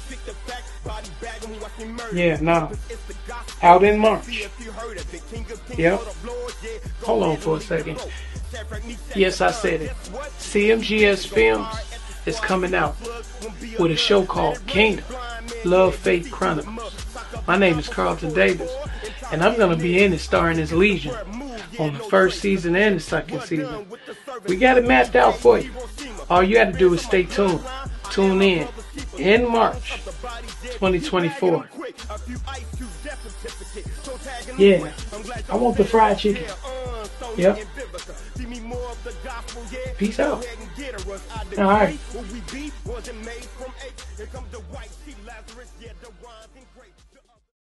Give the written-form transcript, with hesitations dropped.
Yeah, no. Out in March. Yep. Hold on for a second. Yes, I said it. CMGS Films is coming out with a show called Kingdom, Love, Faith, Chronicles. My name is Carlton Davis, and I'm going to be in it starring as Legion on the first season and the second season. We got it mapped out for you. All you have to do is stay tuned. Tune in March 2024. Yeah, I want the fried chicken. Yep. Peace out. All right.